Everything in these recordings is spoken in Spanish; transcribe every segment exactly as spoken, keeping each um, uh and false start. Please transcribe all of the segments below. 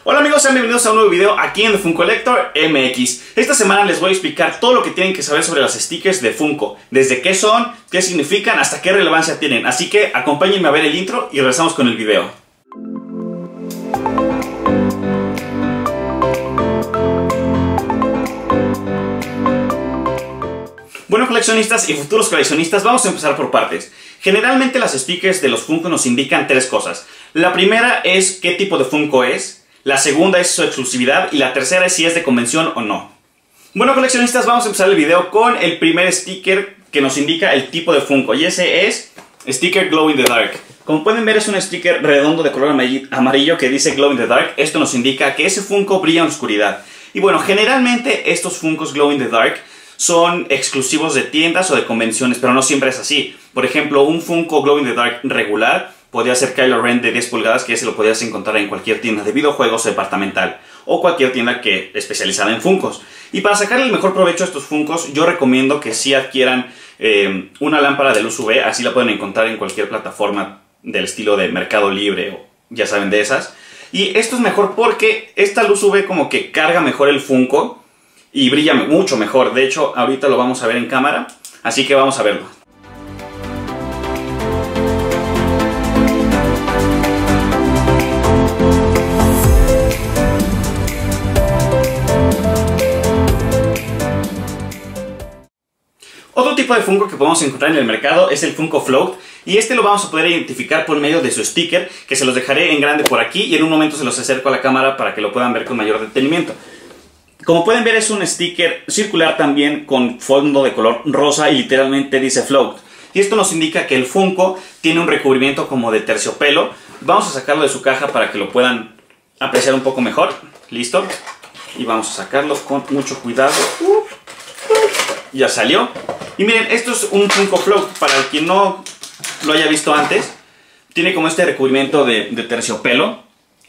Hola amigos, sean bienvenidos a un nuevo video aquí en The Funko Collector M X. Esta semana les voy a explicar todo lo que tienen que saber sobre los stickers de Funko. Desde qué son, qué significan, hasta qué relevancia tienen. Así que acompáñenme a ver el intro y regresamos con el video. Bueno, coleccionistas y futuros coleccionistas, vamos a empezar por partes. Generalmente las stickers de los Funko nos indican tres cosas. La primera es qué tipo de Funko es, la segunda es su exclusividad y la tercera es si es de convención o no. Bueno, coleccionistas, vamos a empezar el video con el primer sticker que nos indica el tipo de Funko, y ese es Sticker Glow in the Dark. Como pueden ver, es un sticker redondo de color amarillo que dice Glow in the Dark. Esto nos indica que ese Funko brilla en la oscuridad. Y bueno, generalmente estos Funkos Glow in the Dark son exclusivos de tiendas o de convenciones, pero no siempre es así. Por ejemplo, un Funko Glow in the Dark regular podría ser Kylo Ren de diez pulgadas, que ese lo podrías encontrar en cualquier tienda de videojuegos departamental o cualquier tienda que especializada en Funkos. Y para sacarle el mejor provecho a estos Funkos, yo recomiendo que sí adquieran eh, una lámpara de luz U V. Así la pueden encontrar en cualquier plataforma del estilo de Mercado Libre o ya saben de esas. Y esto es mejor porque esta luz U V como que carga mejor el Funko y brilla mucho mejor. De hecho, ahorita lo vamos a ver en cámara, así que vamos a verlo. Otro tipo de Funko que podemos encontrar en el mercado es el Funko Float, y este lo vamos a poder identificar por medio de su sticker, que se los dejaré en grande por aquí y en un momento se los acerco a la cámara para que lo puedan ver con mayor detenimiento. Como pueden ver, es un sticker circular también con fondo de color rosa y literalmente dice Float. Y esto nos indica que el Funko tiene un recubrimiento como de terciopelo. Vamos a sacarlo de su caja para que lo puedan apreciar un poco mejor. Listo. Y vamos a sacarlo con mucho cuidado. Ya salió. Y miren, esto es un Funko Float. Para el quien no lo haya visto antes, tiene como este recubrimiento de, de terciopelo.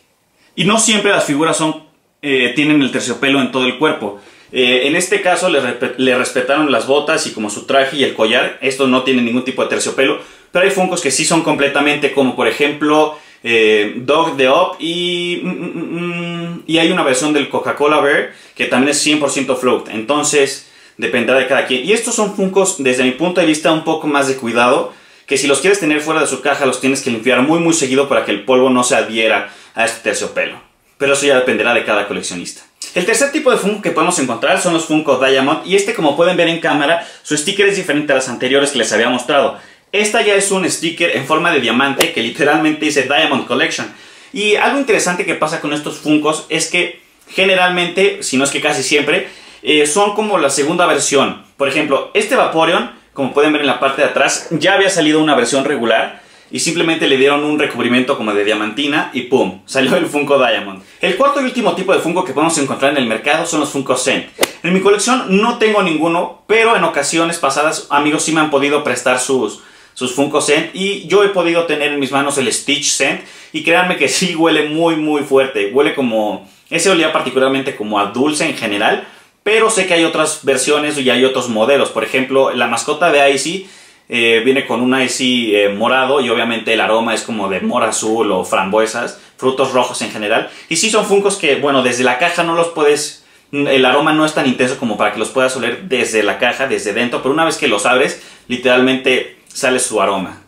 Y no siempre las figuras son Eh, tienen el terciopelo en todo el cuerpo. Eh, en este caso le, le respetaron las botas y como su traje y el collar. Esto no tiene ningún tipo de terciopelo, pero hay Funkos que sí son completamente, como por ejemplo eh, Dog the Up y, mm, mm, y hay una versión del Coca-Cola Bear que también es cien por ciento float. Entonces dependerá de cada quien. Y estos son Funkos, desde mi punto de vista, un poco más de cuidado, que si los quieres tener fuera de su caja los tienes que limpiar muy muy seguido para que el polvo no se adhiera a este terciopelo. Pero eso ya dependerá de cada coleccionista. El tercer tipo de Funko que podemos encontrar son los Funko Diamond. Y este, como pueden ver en cámara, su sticker es diferente a las anteriores que les había mostrado. Esta ya es un sticker en forma de diamante que literalmente dice Diamond Collection. Y algo interesante que pasa con estos Funkos es que generalmente, si no es que casi siempre, eh, son como la segunda versión. Por ejemplo, este Vaporeon, como pueden ver en la parte de atrás, ya había salido una versión regular y simplemente le dieron un recubrimiento como de diamantina y ¡pum! Salió el Funko Diamond. El cuarto y último tipo de Funko que podemos encontrar en el mercado son los Funko Scent. En mi colección no tengo ninguno, pero en ocasiones pasadas amigos sí me han podido prestar sus, sus Funko Scent y yo he podido tener en mis manos el Stitch Scent y créanme que sí huele muy muy fuerte. Huele como... ese olía particularmente como a dulce en general, pero sé que hay otras versiones y hay otros modelos. Por ejemplo, la mascota de Icy Eh, viene con un Icy eh, morado y obviamente el aroma es como de mora azul o frambuesas, frutos rojos en general. Y sí son Funkos que, bueno, desde la caja no los puedes... el aroma no es tan intenso como para que los puedas oler desde la caja, desde dentro, pero una vez que los abres, literalmente sale su aroma.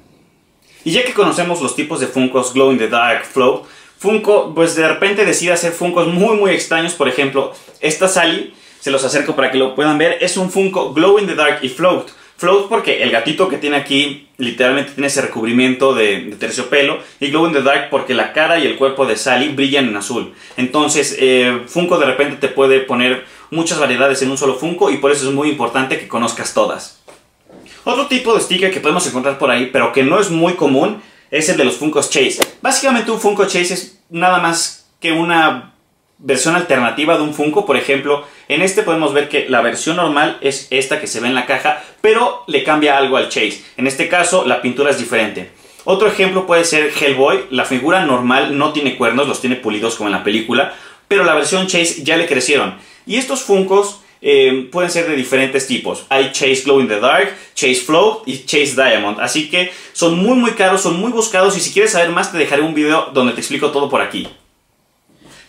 Y ya que conocemos los tipos de Funkos Glow in the Dark, Float, Funko pues de repente decide hacer Funkos muy muy extraños. Por ejemplo, esta Sally, se los acerco para que lo puedan ver, es un Funko Glow in the Dark y Float. Float porque el gatito que tiene aquí literalmente tiene ese recubrimiento de, de terciopelo, y Glow in the Dark porque la cara y el cuerpo de Sally brillan en azul. Entonces eh, Funko de repente te puede poner muchas variedades en un solo Funko y por eso es muy importante que conozcas todas. Otro tipo de sticker que podemos encontrar por ahí, pero que no es muy común, es el de los Funkos Chase. Básicamente un Funko Chase es nada más que una versión alternativa de un Funko. Por ejemplo, en este podemos ver que la versión normal es esta que se ve en la caja, pero le cambia algo al Chase. En este caso la pintura es diferente. Otro ejemplo puede ser Hellboy. La figura normal no tiene cuernos, los tiene pulidos como en la película, pero la versión Chase ya le crecieron. Y estos Funkos eh, pueden ser de diferentes tipos. Hay Chase Glow in the Dark, Chase Float y Chase Diamond. Así que son muy muy caros, son muy buscados, y si quieres saber más te dejaré un video donde te explico todo por aquí.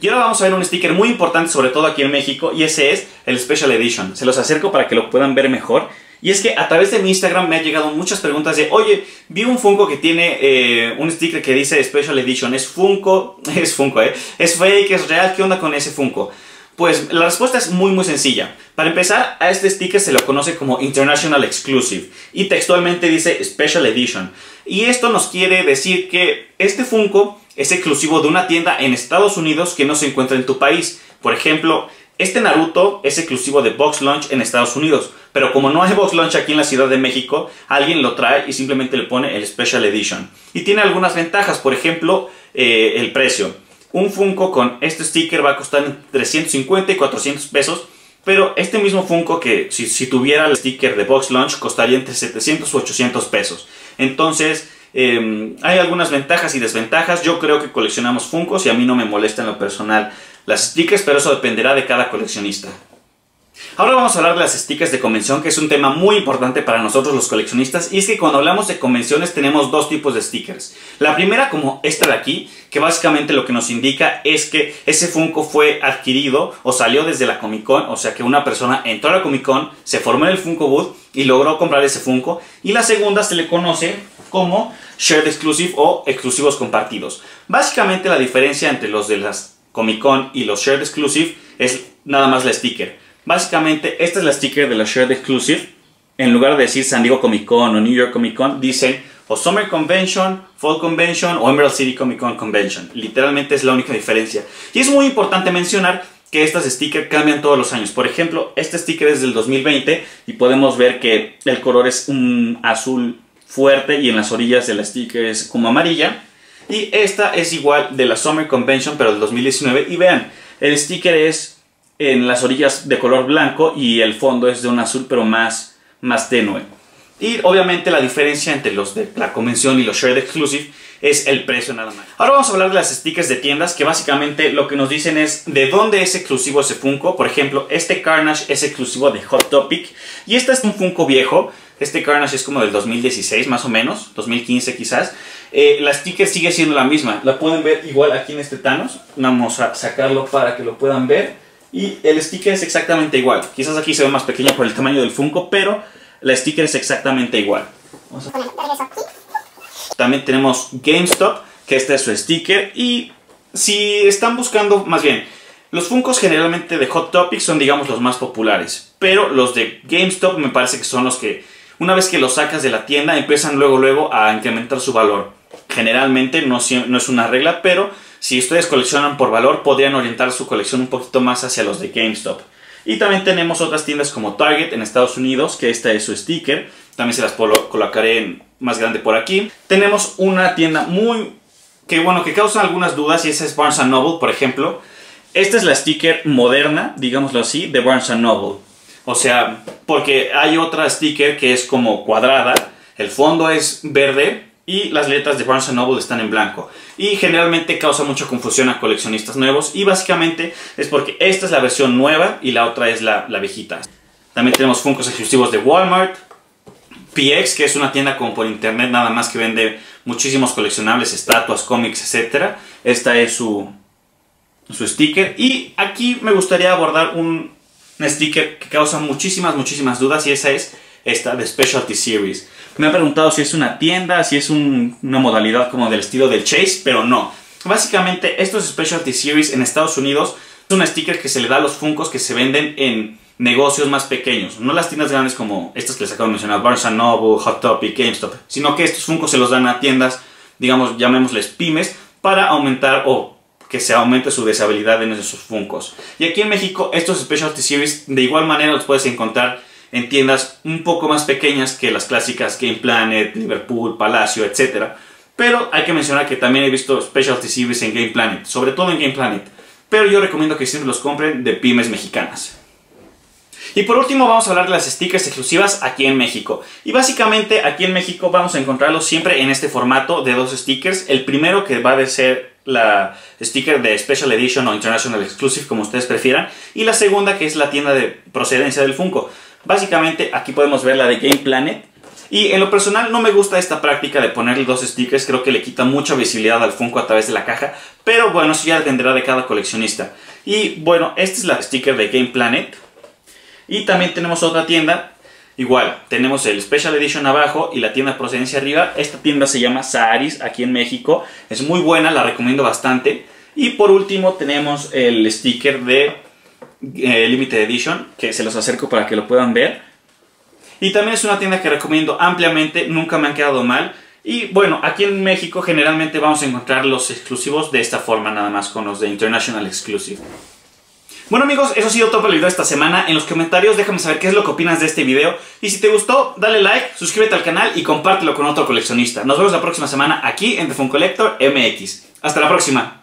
Y ahora vamos a ver un sticker muy importante, sobre todo aquí en México, y ese es el Special Edition. Se los acerco para que lo puedan ver mejor. Y es que a través de mi Instagram me han llegado muchas preguntas de, oye, vi un Funko que tiene eh, un sticker que dice Special Edition. ¿Es Funko? Es Funko, ¿eh? ¿Es fake? ¿Es real? ¿Qué onda con ese Funko? Pues la respuesta es muy muy sencilla. Para empezar, a este sticker se lo conoce como International Exclusive y textualmente dice Special Edition. Y esto nos quiere decir que este Funko es exclusivo de una tienda en Estados Unidos que no se encuentra en tu país. Por ejemplo, este Naruto es exclusivo de Box Lunch en Estados Unidos, pero como no hay Box Lunch aquí en la Ciudad de México, alguien lo trae y simplemente le pone el Special Edition. Y tiene algunas ventajas, por ejemplo, eh, el precio. Un Funko con este sticker va a costar entre ciento cincuenta y cuatrocientos pesos, pero este mismo Funko que si, si tuviera el sticker de Box Lunch costaría entre setecientos u ochocientos pesos. Entonces, eh, hay algunas ventajas y desventajas. Yo creo que coleccionamos Funkos y a mí no me molesta en lo personal las stickers, pero eso dependerá de cada coleccionista. Ahora vamos a hablar de las stickers de convención, que es un tema muy importante para nosotros los coleccionistas. Y es que cuando hablamos de convenciones tenemos dos tipos de stickers. La primera, como esta de aquí, que básicamente lo que nos indica es que ese Funko fue adquirido o salió desde la Comic Con. O sea que una persona entró a la Comic Con, se formó en el Funko Booth y logró comprar ese Funko. Y la segunda se le conoce como Shared Exclusive o exclusivos compartidos. Básicamente la diferencia entre los de las Comic Con y los Shared Exclusive es nada más la sticker. Básicamente, esta es la sticker de la Shared Exclusive. En lugar de decir San Diego Comic Con o New York Comic Con, dicen o Summer Convention, Fall Convention o Emerald City Comic Con Convention. Literalmente es la única diferencia. Y es muy importante mencionar que estas stickers cambian todos los años. Por ejemplo, este sticker es del dos mil veinte y podemos ver que el color es un azul fuerte y en las orillas de la sticker es como amarilla. Y esta es igual de la Summer Convention, pero del dos mil diecinueve. Y vean, el sticker es en las orillas de color blanco y el fondo es de un azul pero más, más tenue. Y obviamente la diferencia entre los de la convención y los Shared Exclusive es el precio nada más. Ahora vamos a hablar de las stickers de tiendas, que básicamente lo que nos dicen es de dónde es exclusivo ese Funko. Por ejemplo, este Carnage es exclusivo de Hot Topic y este es un Funko viejo. Este Carnage es como del dos mil dieciséis más o menos, dos mil quince quizás. Eh, la sticker sigue siendo la misma, la pueden ver igual aquí en este Thanos. Vamos a sacarlo para que lo puedan ver. Y el sticker es exactamente igual. Quizás aquí se ve más pequeño por el tamaño del Funko, pero la sticker es exactamente igual. Vamos a... También tenemos GameStop, que este es su sticker. Y si están buscando, más bien, los Funkos generalmente de Hot Topic son, digamos, los más populares. Pero los de GameStop me parece que son los que, una vez que los sacas de la tienda, empiezan luego, luego a incrementar su valor. Generalmente, no, no es una regla, pero si ustedes coleccionan por valor, podrían orientar su colección un poquito más hacia los de GameStop. Y también tenemos otras tiendas como Target en Estados Unidos, que esta es su sticker. También se las colocaré en más grande por aquí. Tenemos una tienda muy... que bueno, que causa algunas dudas, y esa es Barnes and Noble, por ejemplo. Esta es la sticker moderna, digámoslo así, de Barnes and Noble. O sea, porque hay otra sticker que es como cuadrada, el fondo es verde y las letras de Barnes and Noble están en blanco. Y generalmente causa mucha confusión a coleccionistas nuevos, y básicamente es porque esta es la versión nueva y la otra es la, la viejita. También tenemos Funkos exclusivos de Walmart, P X, que es una tienda como por internet nada más que vende muchísimos coleccionables, estatuas, cómics, etcétera. Esta es su, su sticker. Y aquí me gustaría abordar un, un sticker que causa muchísimas, muchísimas dudas, y esa es esta de Specialty Series. Me han preguntado si es una tienda, si es un, una modalidad como del estilo del Chase, pero no. Básicamente, estos Specialty Series en Estados Unidos es un sticker que se le da a los Funkos que se venden en negocios más pequeños. No las tiendas grandes como estas que les acabo de mencionar, Barnes and Noble, Hot Topic, GameStop, sino que estos Funkos se los dan a tiendas, digamos, llamémosles pymes, para aumentar o que se aumente su deseabilidad en esos Funkos. Y aquí en México, estos Specialty Series de igual manera los puedes encontrar en tiendas un poco más pequeñas que las clásicas Game Planet, Liverpool, Palacio, etcétera. Pero hay que mencionar que también he visto Specialty Series en Game Planet, sobre todo en Game Planet. Pero yo recomiendo que siempre los compren de pymes mexicanas. Y por último vamos a hablar de las stickers exclusivas aquí en México. Y básicamente aquí en México vamos a encontrarlos siempre en este formato de dos stickers. El primero, que va a ser la sticker de Special Edition o International Exclusive, como ustedes prefieran. Y la segunda, que es la tienda de procedencia del Funko. Básicamente aquí podemos ver la de Game Planet. Y en lo personal no me gusta esta práctica de ponerle dos stickers, creo que le quita mucha visibilidad al Funko a través de la caja, pero bueno, eso ya dependerá de cada coleccionista. Y bueno, esta es la sticker de Game Planet. Y también tenemos otra tienda, igual, tenemos el Special Edition abajo y la tienda Procedencia arriba. Esta tienda se llama Saharis, aquí en México, es muy buena, la recomiendo bastante. Y por último tenemos el sticker de eh, Limited Edition, que se los acerco para que lo puedan ver. Y también es una tienda que recomiendo ampliamente, nunca me han quedado mal. Y bueno, aquí en México generalmente vamos a encontrar los exclusivos de esta forma, nada más con los de International Exclusive. Bueno amigos, eso ha sido todo por el video de esta semana. En los comentarios déjame saber qué es lo que opinas de este video. Y si te gustó, dale like, suscríbete al canal y compártelo con otro coleccionista. Nos vemos la próxima semana aquí en The Funko Collector M X. Hasta la próxima.